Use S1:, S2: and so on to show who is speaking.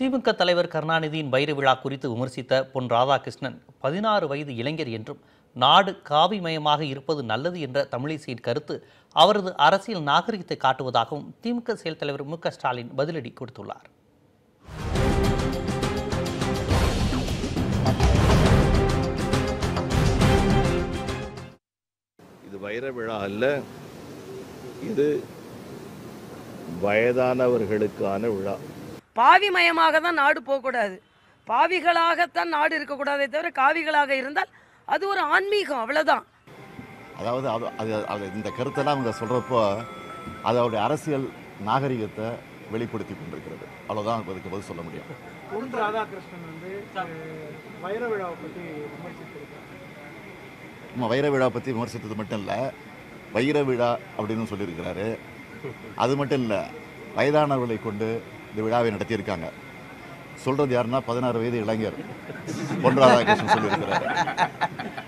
S1: திமுக தலைவர் கருணாநிதியின் வைர விழா குறித்து விமர்சித்த பொன் ராதாகிருஷ்ணன் 16 வயது இளைஞர் என்றும் நாடு காவிமயமாக இருப்பது நல்லது என்ற தமிழிசையின் கருத்து அவரது அரசியல் நாகரிகத்தை காட்டுவதாகவும் திமுக செயல் தலைவர் மு.க.ஸ்டாலின் பதிலடி கொடுத்துள்ளார்.
S2: இது வைர விழா அல்ல, இது வயதானவர்களுக்கான விழா.
S3: பாவிமயமாக தான் நாடு போகக்கூடாது, பாவிகளாகத்தான் நாடு இருக்கக்கூடாதே தவிர காவிகளாக இருந்தால் அது ஒரு ஆன்மீகம், அவ்வளோதான்.
S4: அதாவது அது இந்த கருத்தெல்லாம் அவங்க சொல்கிறப்போ அது அவருடைய அரசியல் நாகரிகத்தை வெளிப்படுத்தி கொண்டிருக்கிறது. அவ்வளோதான் அதுக்கு பதில் சொல்ல முடியும்.
S5: பொன் ராதாகிருஷ்ணன் வைர விழாவை பற்றி விமர்சித்திருக்காங்க.
S4: வைர விழா பற்றி விமர்சித்தது மட்டும் இல்லை, வைர விழா அப்படின்னு சொல்லியிருக்கிறாரு. அது மட்டும் இல்லை, வயதானவர்களை கொண்டு இந்த விழாவை நடத்தியிருக்காங்க. சொல்கிறது யாருன்னா 16 வயது இளைஞர் பொன் ராதாகிருஷ்ணன் சொல்லியிருக்கிறார்.